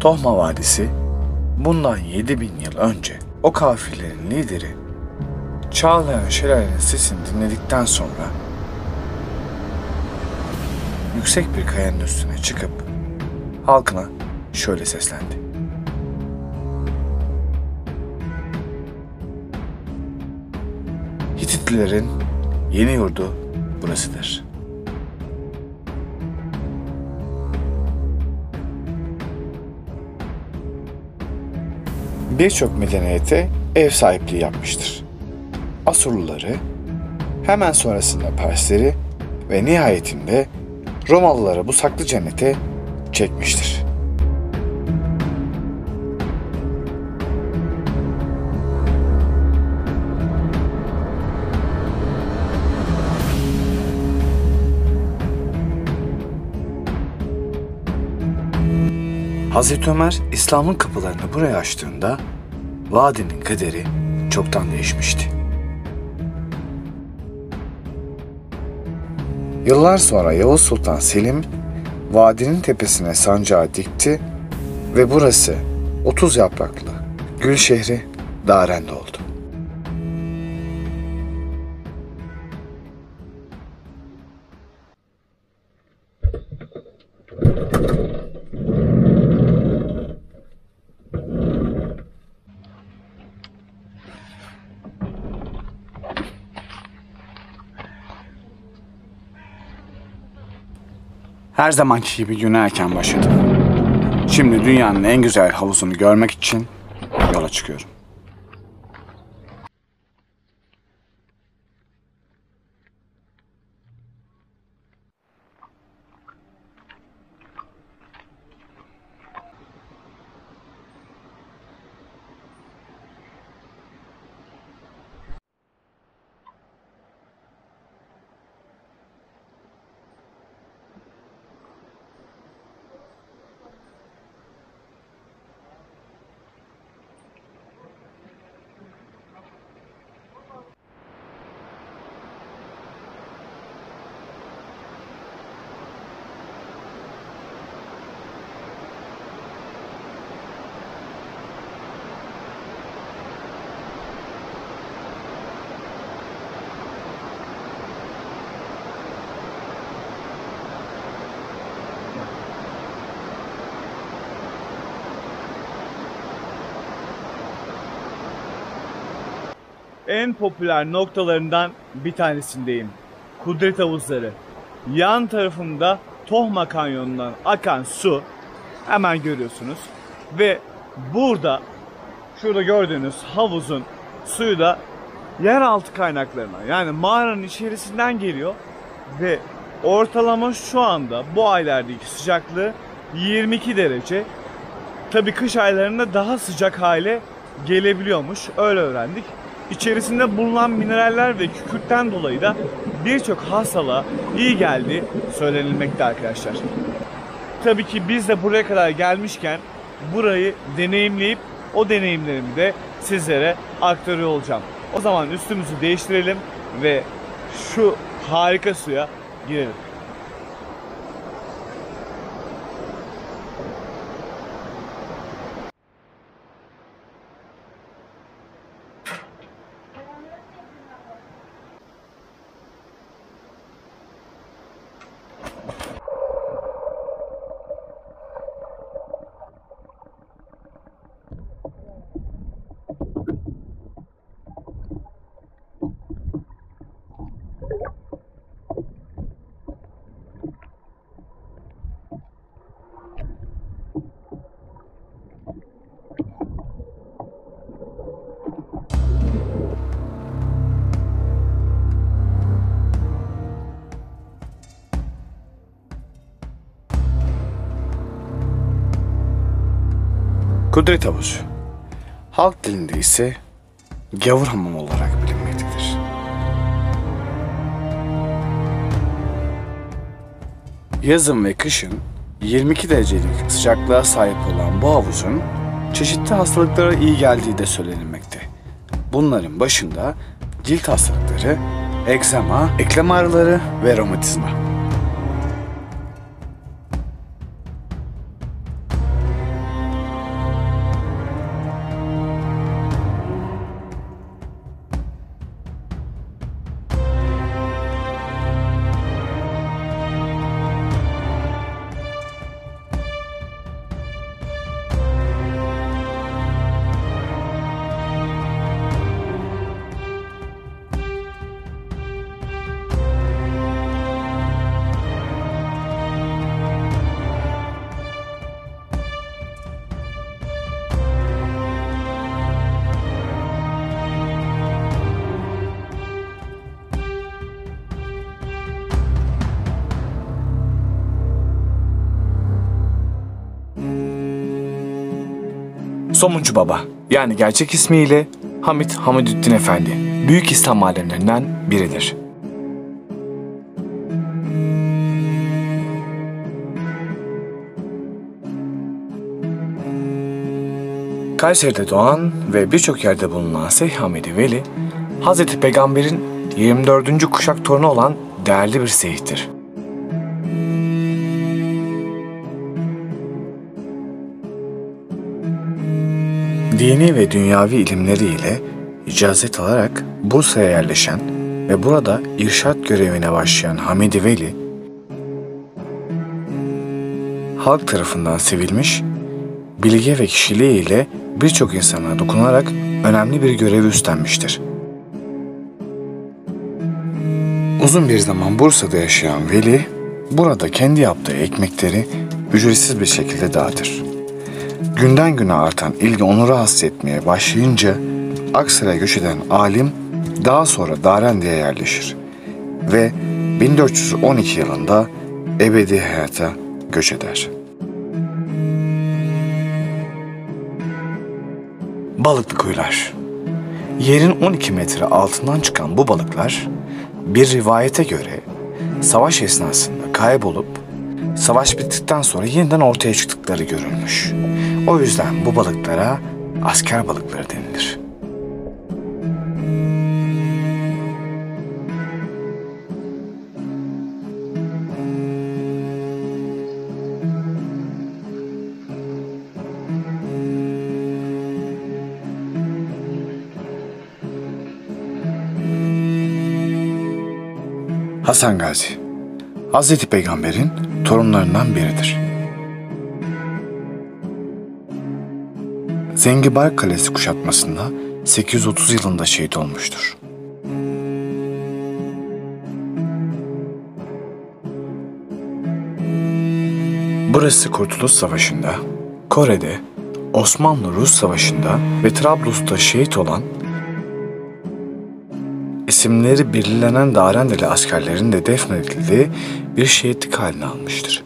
Tohma Vadisi, bundan 7000 yıl önce o kafilerin lideri çağlayan şelalenin sesini dinledikten sonra yüksek bir kayanın üstüne çıkıp halkına şöyle seslendi. Hititlilerin yeni yurdu burasıdır. Birçok medeniyete ev sahipliği yapmıştır. Asurluları, hemen sonrasında Persleri ve nihayetinde Romalıları bu saklı cennete çekmiştir. Hazreti Ömer İslam'ın kapılarını buraya açtığında vadinin kaderi çoktan değişmişti. Yıllar sonra Yavuz Sultan Selim vadinin tepesine sancağı dikti ve burası 30 yapraklı gül şehri Darend oldu. Her zamanki gibi güne erken başladım. Şimdi dünyanın en güzel havuzunu görmek için yola çıkıyorum. En popüler noktalarından bir tanesindeyim. Kudret Havuzları. Yan tarafımda Tohma Kanyonu'ndan akan su hemen görüyorsunuz. Ve burada şurada gördüğünüz havuzun suyu da yeraltı kaynaklarına, yani mağaranın içerisinden geliyor. Ve ortalama şu anda bu aylardaki sıcaklığı 22 derece. Tabii kış aylarında daha sıcak hale gelebiliyormuş. Öyle öğrendik. İçerisinde bulunan mineraller ve kükürtten dolayı da birçok hastalığa iyi geldiği söylenilmekte arkadaşlar. Tabii ki biz de buraya kadar gelmişken burayı deneyimleyip o deneyimlerimi de sizlere aktarıyor olacağım. O zaman üstümüzü değiştirelim ve şu harika suya girelim. Kudret Havuzu, halk dilinde ise gavur hamamı olarak bilinmektedir. Yazın ve kışın 22 derecelik sıcaklığa sahip olan bu havuzun çeşitli hastalıklara iyi geldiği de söylenilmekte. Bunların başında cilt hastalıkları, egzama, eklem ağrıları ve romatizma. Somuncu Baba, yani gerçek ismiyle Hamit Hamidüddin Efendi, büyük İslam alimlerinden biridir. Kayseri'de doğan ve birçok yerde bulunan Şeyh Hamidi Veli, Hazreti Peygamber'in 24. kuşak torunu olan değerli bir şeyhtir. Dini ve dünyavi ilimleriyle icazet alarak Bursa'ya yerleşen ve burada irşat görevine başlayan Hamidi Veli, halk tarafından sevilmiş, bilgi ve kişiliğiyle birçok insana dokunarak önemli bir görevi üstlenmiştir. Uzun bir zaman Bursa'da yaşayan Veli, burada kendi yaptığı ekmekleri ücretsiz bir şekilde dağıtır. Günden güne artan ilgi onu rahatsız etmeye başlayınca Aksaray'a göç eden alim daha sonra Darende'ye yerleşir ve 1412 yılında ebedi hayata göç eder. Balıklı kuyular. Yerin 12 metre altından çıkan bu balıklar bir rivayete göre savaş esnasında kaybolup savaş bittikten sonra yeniden ortaya çıktıkları görülmüş. O yüzden bu balıklara asker balıkları denilir. Hasan Gazi, Hazreti Peygamber'in torunlarından biridir. Zengibar Kalesi kuşatmasında 830 yılında şehit olmuştur. Burası Kurtuluş Savaşı'nda, Kore'de, Osmanlı-Rus Savaşı'nda ve Trablus'ta şehit olan, isimleri belirlenen Darendeli askerlerin de defnedildiği bir şehitlik haline almıştır.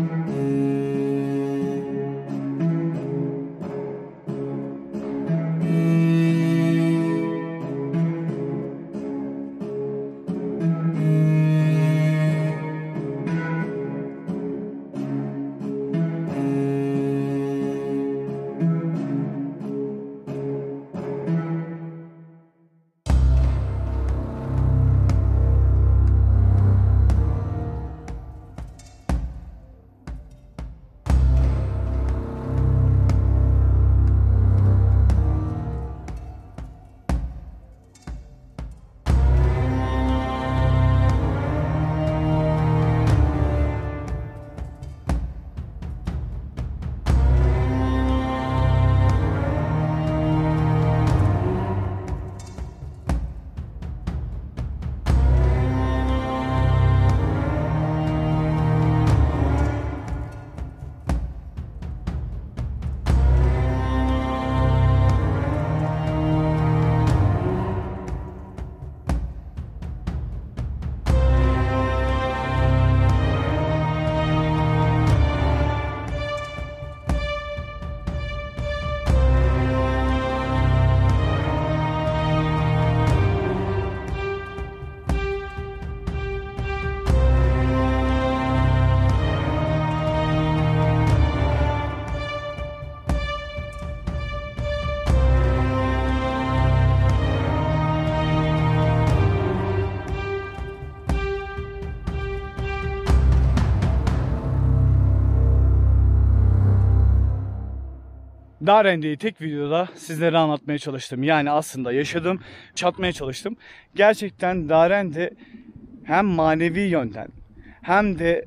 Darende'yi tek videoda sizlere anlatmaya çalıştım. Yani aslında yaşadım, çatmaya çalıştım. Gerçekten Darende hem manevi yönden hem de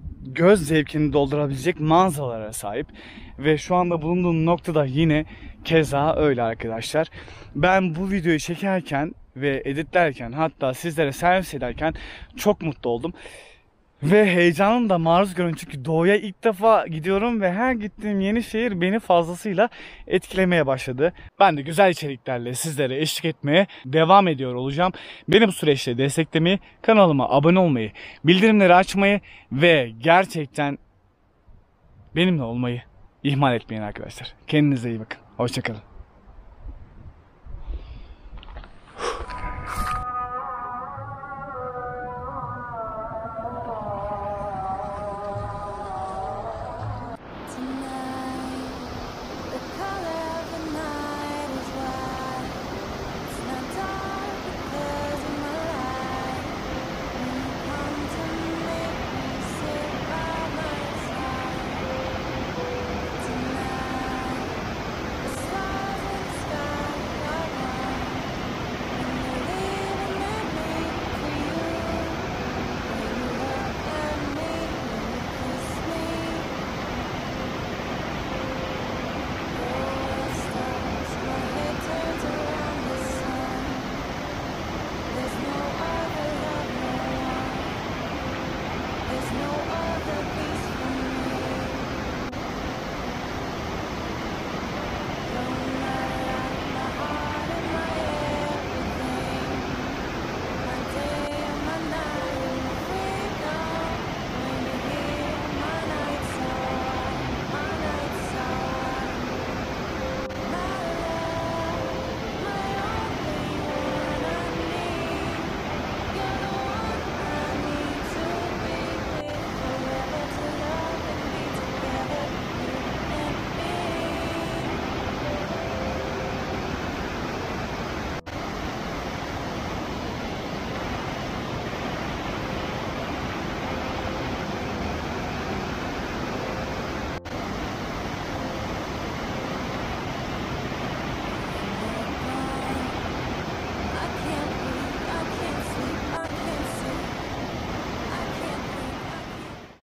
göz zevkini doldurabilecek manzaralara sahip. Ve şu anda bulunduğum noktada yine keza öyle arkadaşlar. Ben bu videoyu çekerken ve editlerken, hatta sizlere servis ederken çok mutlu oldum. Ve heyecanım da maruz görüyorum çünkü doğuya ilk defa gidiyorum ve her gittiğim yeni şehir beni fazlasıyla etkilemeye başladı. Ben de güzel içeriklerle sizlere eşlik etmeye devam ediyor olacağım. Beni bu süreçte desteklemeyi, kanalıma abone olmayı, bildirimleri açmayı ve gerçekten benimle olmayı ihmal etmeyin arkadaşlar. Kendinize iyi bakın. Hoşçakalın.